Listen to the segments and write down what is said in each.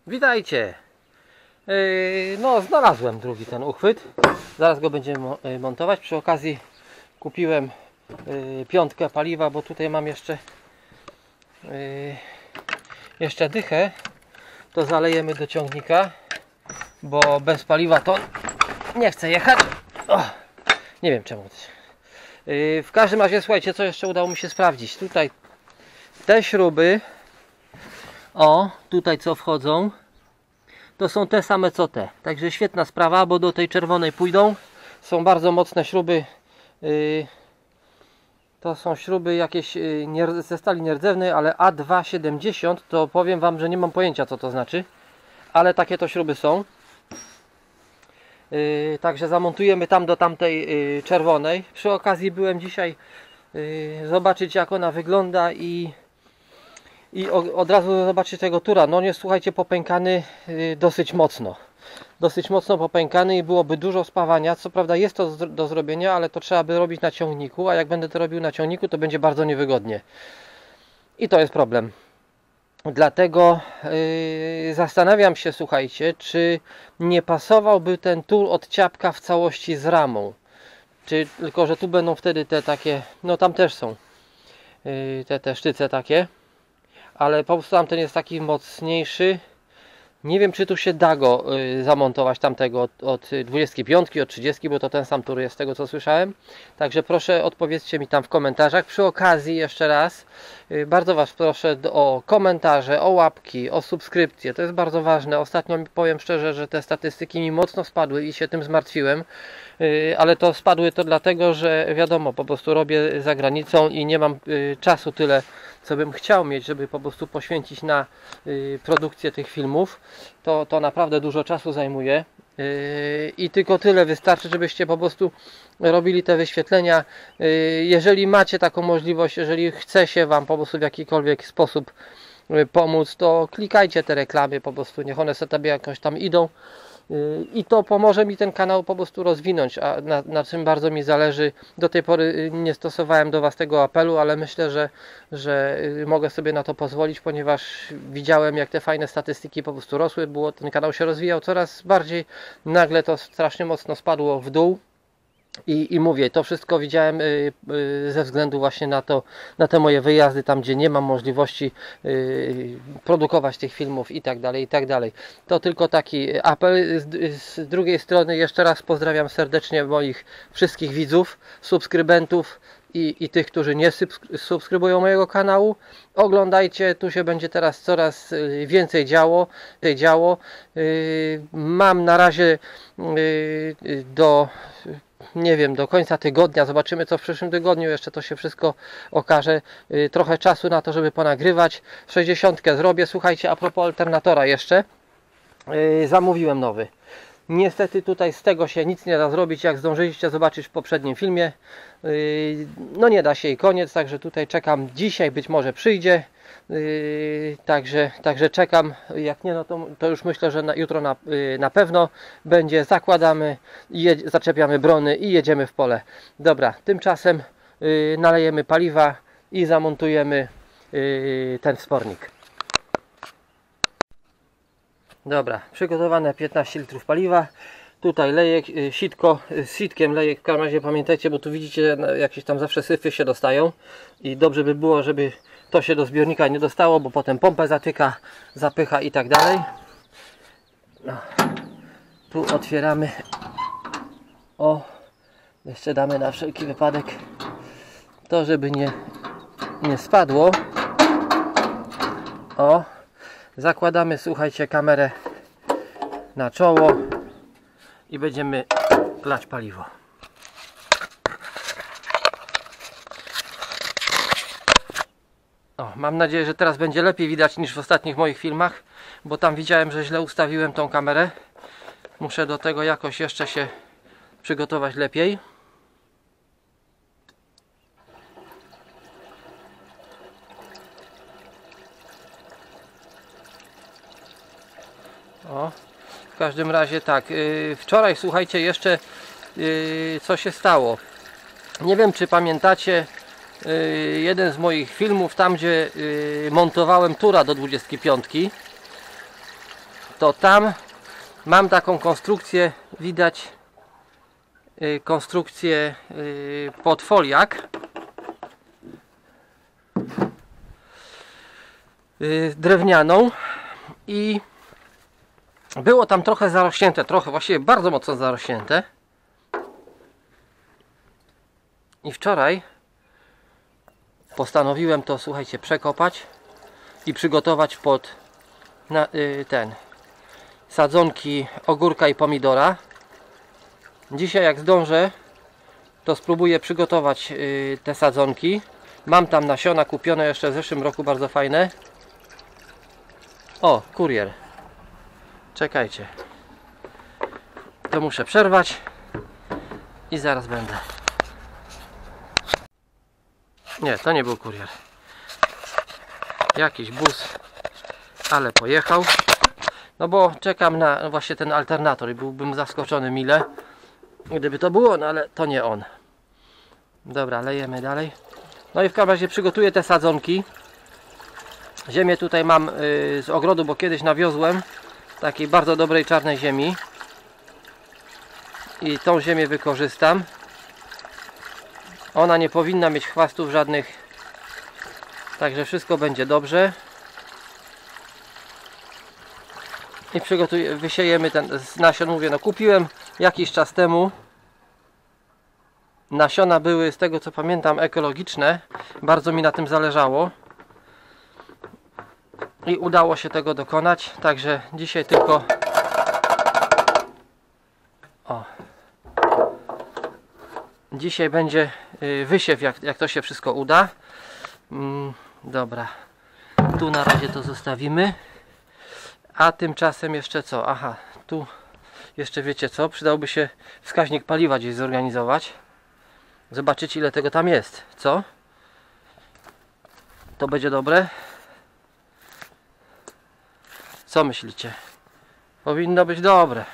Witajcie! No, znalazłem drugi ten uchwyt. Zaraz go będziemy montować. Przy okazji kupiłem piątkę paliwa, bo tutaj mam jeszcze dychę. To zalejemy do ciągnika, bo bez paliwa to nie chcę jechać. Nie wiem czemu. W każdym razie, słuchajcie, co jeszcze udało mi się sprawdzić. Tutaj te śruby, tutaj co wchodzą, to są te same co te. Także świetna sprawa, bo do tej czerwonej pójdą. Są bardzo mocne śruby. To są śruby jakieś ze stali nierdzewnej, ale A270, to powiem wam, że nie mam pojęcia co to znaczy. Ale takie to śruby są. Także zamontujemy tam do tamtej czerwonej. Przy okazji byłem dzisiaj zobaczyć jak ona wygląda i od razu zobaczyć tego tura. No nie, słuchajcie, popękany dosyć mocno popękany i byłoby dużo spawania. Co prawda jest to do zrobienia, ale to trzeba by robić na ciągniku, a jak będę to robił na ciągniku, to będzie bardzo niewygodnie i to jest problem. Dlatego zastanawiam się, słuchajcie, czy nie pasowałby ten tur od ciapka w całości z ramą, tylko że tu będą wtedy te takie, no tam też są te sztyce takie, ale po prostu tamten jest taki mocniejszy. Nie wiem, czy tu się da go zamontować tamtego od 25, od 30, bo to ten sam tur jest z tego co słyszałem. Także proszę odpowiedzcie mi tam w komentarzach. Przy okazji jeszcze raz bardzo was proszę o komentarze, o łapki, o subskrypcje. To jest bardzo ważne. Ostatnio powiem szczerze, że te statystyki mi mocno spadły i się tym zmartwiłem. Ale to spadły to dlatego, że wiadomo, po prostu robię za granicą i nie mam czasu tyle, co bym chciał mieć, żeby po prostu poświęcić na produkcję tych filmów. To naprawdę dużo czasu zajmuje i tylko tyle wystarczy, żebyście po prostu robili te wyświetlenia. Jeżeli macie taką możliwość, jeżeli chce się wam po prostu w jakikolwiek sposób pomóc, to klikajcie te reklamy, po prostu niech one sobie jakoś tam idą. I to pomoże mi ten kanał po prostu rozwinąć, a na czym bardzo mi zależy. Do tej pory nie stosowałem do was tego apelu, ale myślę, że mogę sobie na to pozwolić, ponieważ widziałem jak te fajne statystyki po prostu rosły, ten kanał się rozwijał coraz bardziej, nagle to strasznie mocno spadło w dół. I mówię, to wszystko widziałem ze względu właśnie na te moje wyjazdy, tam gdzie nie mam możliwości produkować tych filmów i tak dalej, i tak dalej. To tylko taki apel. Z drugiej strony jeszcze raz pozdrawiam serdecznie moich wszystkich widzów, subskrybentów i tych, którzy nie subskrybują mojego kanału. Oglądajcie, tu się będzie teraz coraz więcej działo. Mam na razie do końca tygodnia, zobaczymy co w przyszłym tygodniu, jeszcze to się wszystko okaże, trochę czasu na to, żeby ponagrywać. 60 zrobię. Słuchajcie, a propos alternatora jeszcze, zamówiłem nowy. Niestety tutaj z tego się nic nie da zrobić, jak zdążyliście zobaczyć w poprzednim filmie. No nie da się i koniec, także tutaj czekam. Dzisiaj być może przyjdzie. Także czekam. Jak nie, no to już myślę, że jutro na pewno będzie. Zakładamy, zaczepiamy brony i jedziemy w pole. Dobra, tymczasem nalejemy paliwa i zamontujemy ten wspornik. Dobra, przygotowane 15 litrów paliwa. Tutaj leję z sitkiem leję, w każdym razie pamiętajcie, bo tu widzicie jakieś tam zawsze syfy się dostają i dobrze by było, żeby to się do zbiornika nie dostało, bo potem pompę zatyka, zapycha i tak dalej. No. Tu otwieramy. Jeszcze damy na wszelki wypadek to, żeby nie spadło. Zakładamy, słuchajcie, kamerę na czoło i będziemy lać paliwo. Mam nadzieję, że teraz będzie lepiej widać niż w ostatnich moich filmach, bo tam widziałem, że źle ustawiłem tą kamerę. Muszę do tego jakoś jeszcze się przygotować lepiej. W każdym razie tak, wczoraj słuchajcie jeszcze co się stało. Nie wiem czy pamiętacie jeden z moich filmów, tam gdzie montowałem tura do 25. to tam mam taką konstrukcję, widać konstrukcję pod foliak drewnianą i było tam trochę zarośnięte, właściwie bardzo mocno zarośnięte. I wczoraj postanowiłem to, słuchajcie, przekopać i przygotować pod sadzonki ogórka i pomidora. Dzisiaj jak zdążę, to spróbuję przygotować te sadzonki. Mam tam nasiona kupione jeszcze w zeszłym roku, bardzo fajne. O, kurier. Czekajcie. To muszę przerwać i zaraz będę. Nie, to nie był kurier. Jakiś bus, ale pojechał. No bo czekam na właśnie ten alternator i byłbym zaskoczony mile, gdyby to było, no ale to nie on. Dobra, lejemy dalej. No i w każdym razie przygotuję te sadzonki. Ziemię tutaj mam z ogrodu, bo kiedyś nawiozłem takiej bardzo dobrej czarnej ziemi. I tą ziemię wykorzystam. Ona nie powinna mieć chwastów żadnych. Także wszystko będzie dobrze. I przygotuję, wysiejemy ten z nasion. Mówię, no kupiłem jakiś czas temu. Nasiona były, z tego co pamiętam, ekologiczne. Bardzo mi na tym zależało. I udało się tego dokonać. Także dzisiaj tylko... O. Dzisiaj będzie wysiew, jak to się wszystko uda. Dobra. Tu na razie to zostawimy. A tymczasem jeszcze co? Aha, tu jeszcze wiecie co? Przydałby się wskaźnik paliwa gdzieś zorganizować. Zobaczyć ile tego tam jest. Co? To będzie dobre? Co myślicie? Powinno być dobre.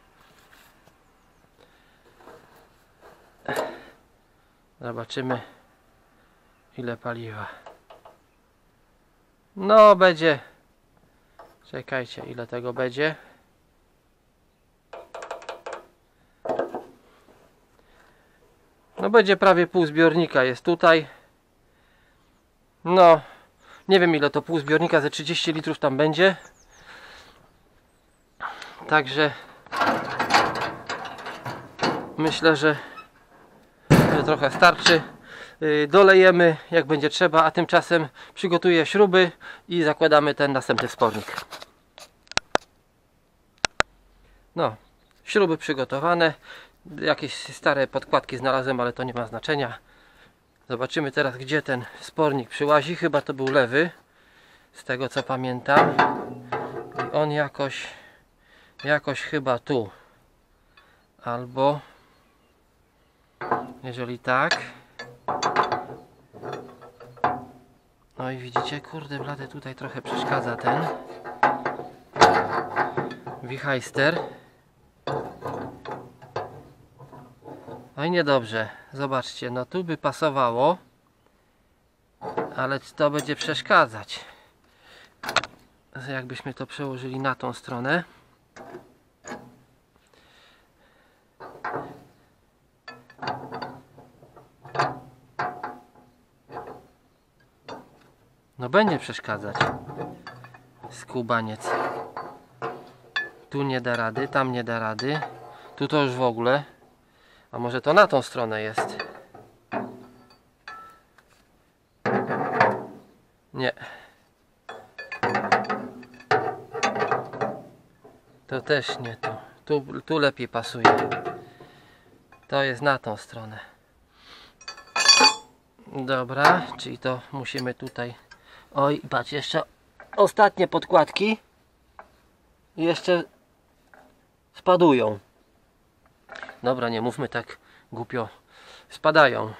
Zobaczymy ile paliwa. No będzie. Czekajcie, ile tego będzie. No będzie prawie pół zbiornika jest tutaj. No nie wiem ile to pół zbiornika, ze 30 litrów tam będzie. Także myślę, że trochę starczy. Dolejemy jak będzie trzeba, a tymczasem przygotuję śruby i zakładamy ten następny wspornik. No, śruby przygotowane. Jakieś stare podkładki znalazłem, ale to nie ma znaczenia. Zobaczymy teraz, gdzie ten wspornik przyłazi. Chyba to był lewy, z tego co pamiętam. I on jakoś chyba tu. Albo jeżeli tak. No i widzicie, kurde blade, tutaj trochę przeszkadza ten wichajster. No i niedobrze. Zobaczcie, no tu by pasowało, ale to będzie przeszkadzać. Jakbyśmy to przełożyli na tą stronę. No będzie przeszkadzać. Skubaniec. Tu nie da rady, tam nie da rady. Tu to już w ogóle. A może to na tą stronę jest? Nie. To też nie tu. Tu lepiej pasuje. To jest na tą stronę. Dobra, czyli to musimy tutaj... Oj, patrz, jeszcze ostatnie podkładki jeszcze spadują. Dobra, nie mówmy tak głupio. Spadają.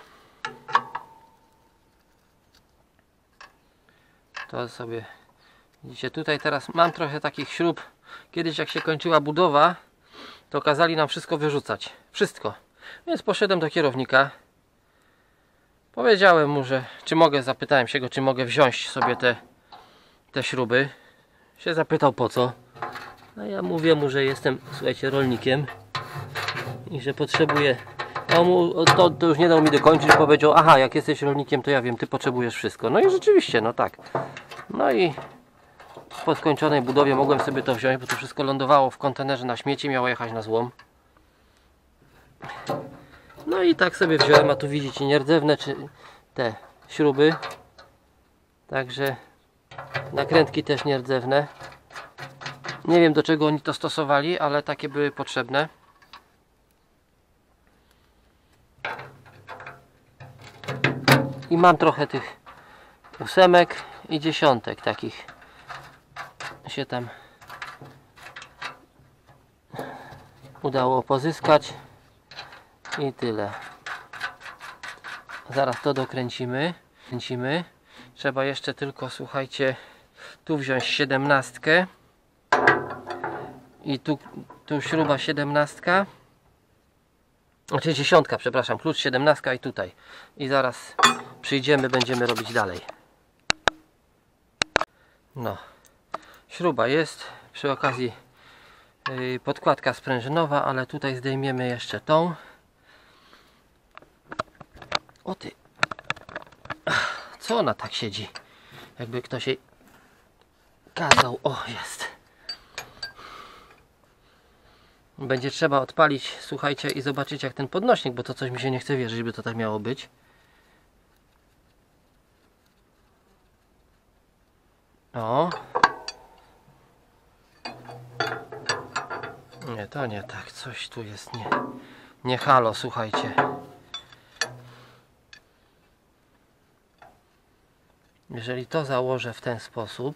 To sobie... Widzicie, tutaj teraz mam trochę takich śrub. Kiedyś jak się kończyła budowa, to kazali nam wszystko wyrzucać. Wszystko. Więc poszedłem do kierownika. Powiedziałem mu, że czy mogę, zapytałem się go, czy mogę wziąć sobie te śruby. Się zapytał po co. A ja mówię mu, że jestem, słuchajcie, rolnikiem i że potrzebuję. To już nie dał mi dokończyć, powiedział: aha, jak jesteś rolnikiem, to ja wiem, ty potrzebujesz wszystko. No i rzeczywiście, no tak. No i po skończonej budowie mogłem sobie to wziąć, bo to wszystko lądowało w kontenerze na śmieci, miało jechać na złom. No i tak sobie wziąłem, a tu widzicie nierdzewne czy te śruby. Także nakrętki też nierdzewne. Nie wiem, do czego oni to stosowali, ale takie były potrzebne. I mam trochę tych 8 i 10 takich się tam udało pozyskać i tyle. Zaraz to dokręcimy. Trzeba jeszcze tylko, słuchajcie, tu wziąć 17 i tu śruba 17, znaczy 10, przepraszam, klucz 17 i tutaj. I zaraz przyjdziemy, będziemy robić dalej. No, śruba jest, przy okazji podkładka sprężynowa, ale tutaj zdejmiemy jeszcze tą. O ty, co ona tak siedzi? Jakby ktoś jej kazał. O, jest. Będzie trzeba odpalić, słuchajcie, i zobaczyć jak ten podnośnik, bo to coś mi się nie chce wierzyć, by to tak miało być. O. Nie, to nie tak. Coś tu jest nie halo, słuchajcie. Jeżeli to założę w ten sposób,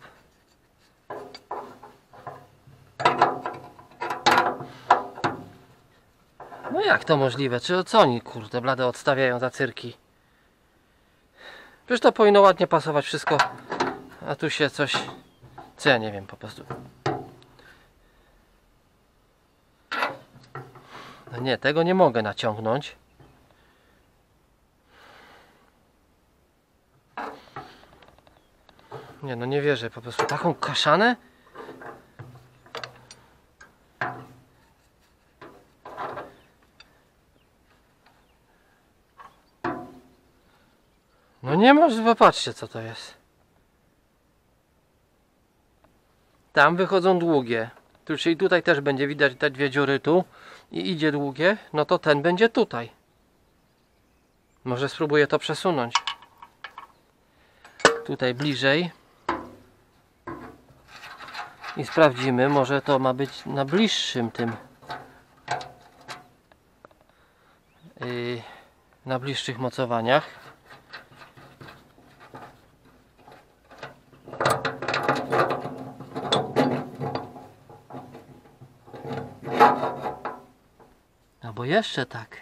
no jak to możliwe? Czy co oni, kurde blade, odstawiają za cyrki? Przecież to powinno ładnie pasować wszystko, a tu się coś, co ja nie wiem po prostu. No nie, tego nie mogę naciągnąć. Nie, no nie wierzę, po prostu taką kaszanę? No nie może, popatrzcie co to jest. Tam wychodzą długie. Tu, czyli tutaj też będzie widać te dwie dziury tu i idzie długie, no to ten będzie tutaj. Może spróbuję to przesunąć. Tutaj bliżej. I sprawdzimy, może to ma być na bliższym tym. Na bliższych mocowaniach. Albo jeszcze tak.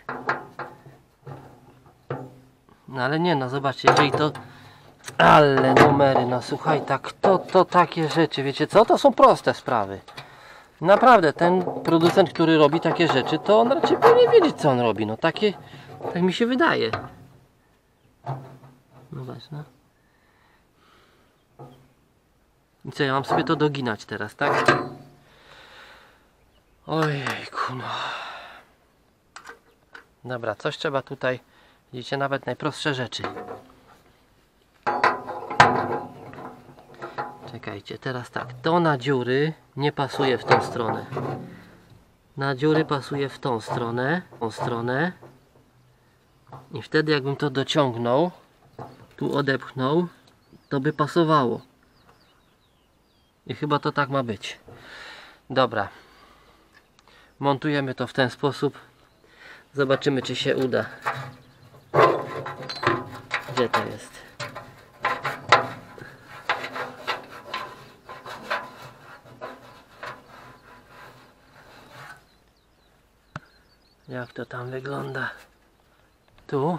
No ale nie, no zobaczcie, jeżeli to... Ale numery, no słuchaj, tak, to takie rzeczy, wiecie co? To są proste sprawy. Naprawdę, ten producent, który robi takie rzeczy, to on raczej powinien wiedzieć, co on robi. No takie, tak mi się wydaje. Zobacz, no. I co, ja mam sobie to doginać teraz, tak? Ojejku, no. Dobra, coś trzeba tutaj, widzicie, nawet najprostsze rzeczy. Czekajcie, teraz tak, to na dziury nie pasuje w tą stronę. Na dziury pasuje w tą stronę. I wtedy jakbym to dociągnął, tu odepchnął, to by pasowało. I chyba to tak ma być. Dobra. Montujemy to w ten sposób. Zobaczymy, czy się uda. Gdzie to jest? Jak to tam wygląda? Tu.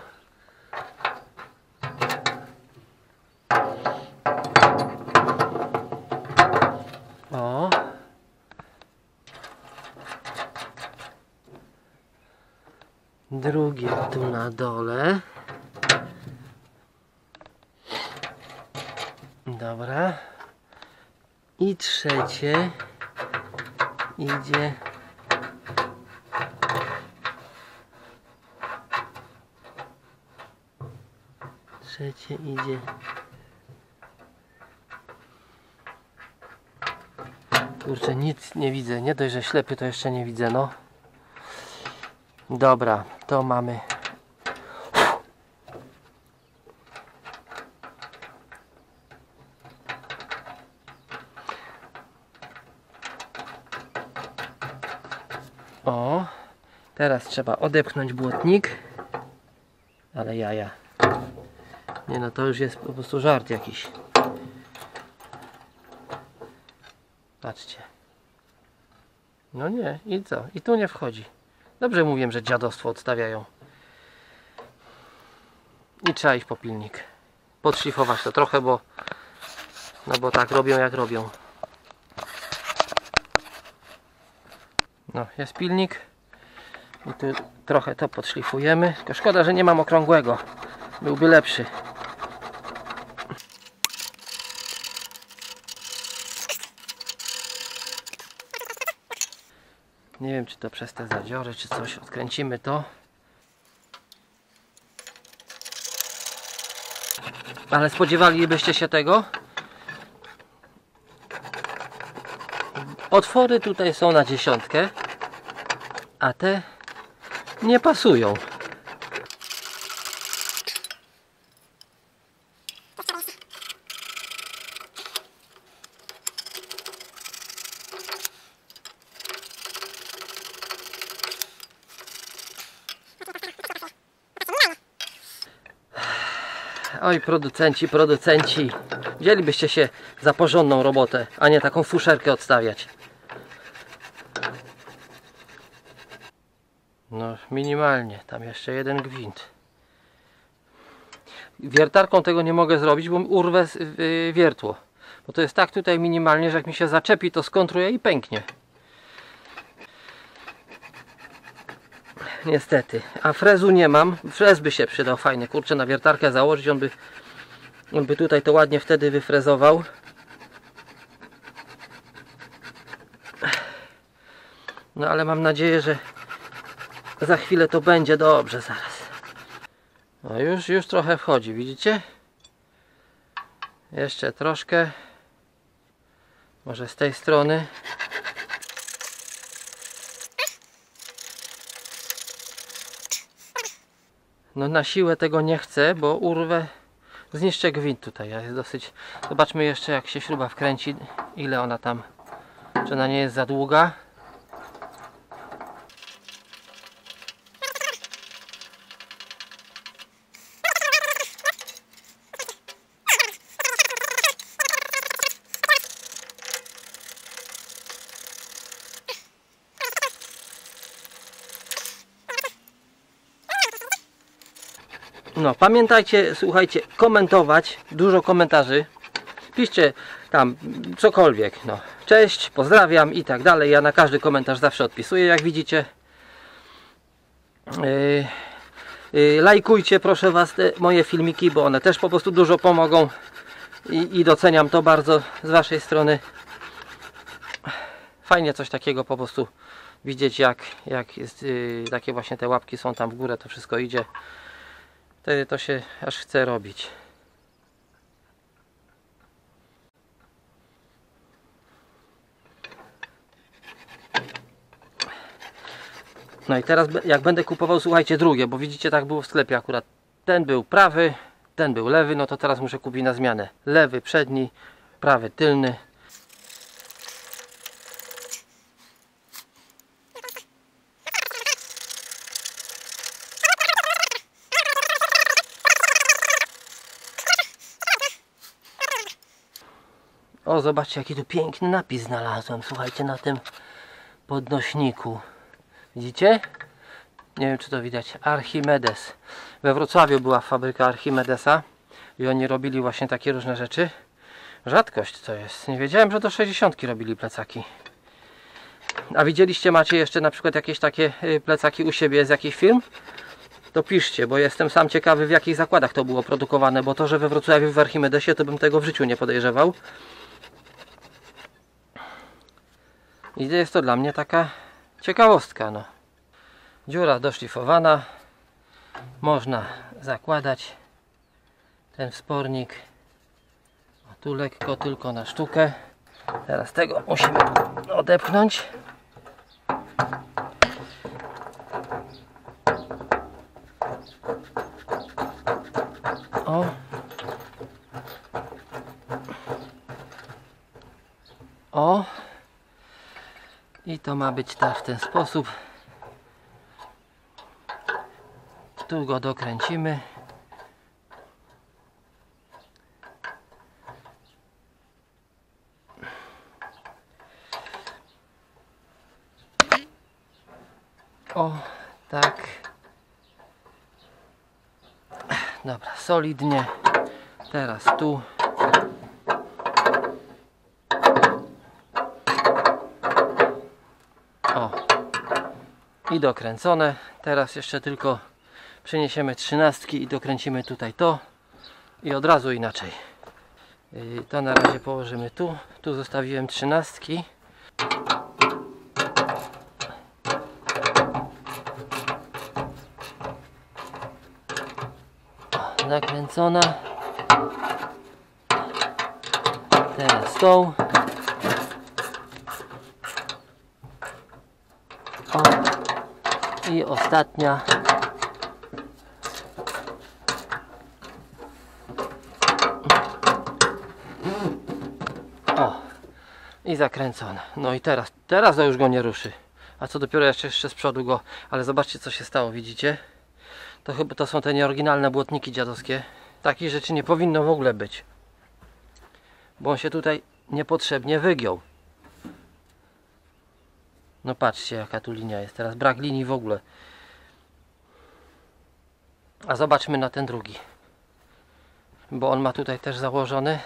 O. Drugie tu na dole. Dobra. I trzecie idzie. Trzecie idzie. Kurczę, nic nie widzę. Nie dość, że ślepy, to jeszcze nie widzę, no. Dobra, to mamy. O, teraz trzeba odepchnąć błotnik. Ale jaja. Nie no, to już jest po prostu żart jakiś. Patrzcie. No nie, i co? I tu nie wchodzi. Dobrze mówiłem, że dziadostwo odstawiają. I trzeba iść po pilnik. Podszlifować to trochę, bo no bo tak robią jak robią. No, jest pilnik. I tu trochę to podszlifujemy. Tylko szkoda, że nie mam okrągłego. Byłby lepszy. Nie wiem, czy to przez te zadziory, czy coś. Odkręcimy to. Ale spodziewalibyście się tego? Otwory tutaj są na 10, a te nie pasują. Oj, producenci, wzięlibyście się za porządną robotę, a nie taką fuszerkę odstawiać. No, minimalnie, tam jeszcze jeden gwint. Wiertarką tego nie mogę zrobić, bo urwę wiertło. Bo to jest tak tutaj minimalnie, że jak mi się zaczepi, to skontruje i pęknie. Niestety. A frezu nie mam. Frez by się przydał fajny. Kurczę, na wiertarkę założyć, on by tutaj to ładnie wtedy wyfrezował. No ale mam nadzieję, że za chwilę to będzie dobrze zaraz. No już trochę wchodzi, widzicie? Jeszcze troszkę. Może z tej strony. No na siłę tego nie chcę, bo urwę, zniszczę gwint tutaj. Jest dosyć. Zobaczmy jeszcze, jak się śruba wkręci, ile ona tam, czy ona nie jest za długa. No, pamiętajcie, słuchajcie, komentować, dużo komentarzy. Piszcie tam cokolwiek, no. Cześć, pozdrawiam i tak dalej. Ja na każdy komentarz zawsze odpisuję, jak widzicie. Lajkujcie, proszę was, te moje filmiki, bo one też po prostu dużo pomogą i doceniam to bardzo z waszej strony. Fajnie coś takiego po prostu widzieć, jak jest, takie właśnie te łapki są tam w górę, to wszystko idzie. Wtedy to się aż chce robić. No i teraz jak będę kupował, słuchajcie, drugie, bo widzicie, tak było w sklepie akurat. Ten był prawy, ten był lewy, no to teraz muszę kupić na zmianę. Lewy przedni, prawy tylny. O, zobaczcie, jaki tu piękny napis znalazłem, słuchajcie, na tym podnośniku. Widzicie? Nie wiem, czy to widać. Archimedes. We Wrocławiu była fabryka Archimedesa i oni robili właśnie takie różne rzeczy. Rzadkość to jest. Nie wiedziałem, że do 60 robili plecaki. A widzieliście, macie jeszcze na przykład jakieś takie plecaki u siebie z jakichś firm? To piszcie, bo jestem sam ciekawy, w jakich zakładach to było produkowane, bo to, że we Wrocławiu w Archimedesie, to bym tego w życiu nie podejrzewał. I jest to dla mnie taka ciekawostka, no. Dziura doszlifowana. Można zakładać ten wspornik. O, tu lekko, tylko na sztukę. Teraz tego musimy odepchnąć. O. O. I to ma być tak w ten sposób. Tu go dokręcimy. O, tak. Dobra, solidnie. Teraz tu. O. I dokręcone. Teraz jeszcze tylko przeniesiemy 13 i dokręcimy tutaj to. I od razu inaczej. To na razie położymy tu. Tu zostawiłem 13. Zakręcona. Teraz tą. O. I ostatnia. O. I zakręcona. No i teraz to już go nie ruszy. A co dopiero jeszcze z przodu go. Ale zobaczcie, co się stało, widzicie? To chyba to są te nieoryginalne błotniki dziadowskie. Takich rzeczy nie powinno w ogóle być. Bo on się tutaj niepotrzebnie wygiął. No patrzcie, jaka tu linia jest. Teraz brak linii w ogóle. A zobaczmy na ten drugi. Bo on ma tutaj też założony.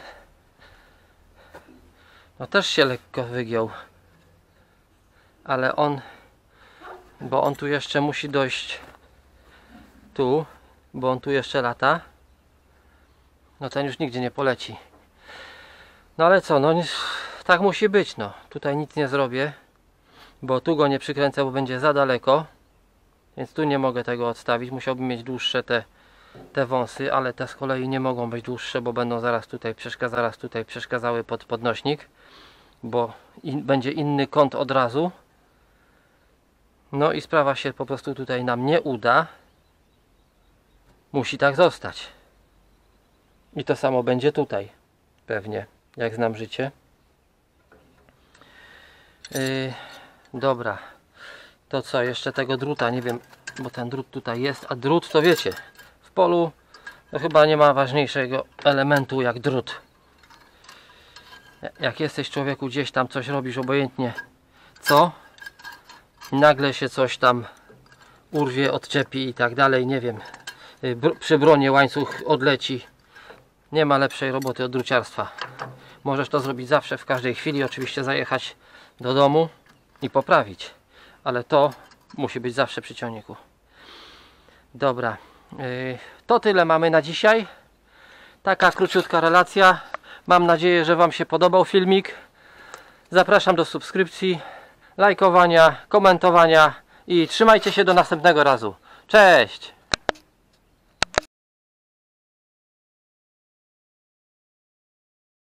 No też się lekko wygiął. Ale on... Bo on tu jeszcze musi dojść... Tu, bo on tu jeszcze lata. No ten już nigdzie nie poleci. No ale co, no tak musi być, no. Tutaj nic nie zrobię, bo tu go nie przykręcę, bo będzie za daleko. Więc tu nie mogę tego odstawić. Musiałbym mieć dłuższe te wąsy, ale te z kolei nie mogą być dłuższe, bo będą zaraz tutaj przeszkadzały pod podnośnik. Bo będzie inny kąt od razu. No i sprawa się po prostu tutaj nam nie uda. Musi tak zostać. I to samo będzie tutaj. Pewnie. Jak znam życie. Dobra. To co? Jeszcze tego druta. Nie wiem, bo ten drut tutaj jest. A drut to wiecie. W polu to chyba nie ma ważniejszego elementu jak drut. Jak jesteś człowieku, gdzieś tam coś robisz, obojętnie co. Nagle się coś tam urwie, odczepi i tak dalej. Nie wiem. Przy bronie łańcuch odleci. Nie ma lepszej roboty od druciarstwa. Możesz to zrobić zawsze, w każdej chwili. Oczywiście zajechać do domu i poprawić. Ale to musi być zawsze przy ciągniku. Dobra. To tyle mamy na dzisiaj. Taka króciutka relacja. Mam nadzieję, że Wam się podobał filmik. Zapraszam do subskrypcji, lajkowania, komentowania i trzymajcie się do następnego razu. Cześć!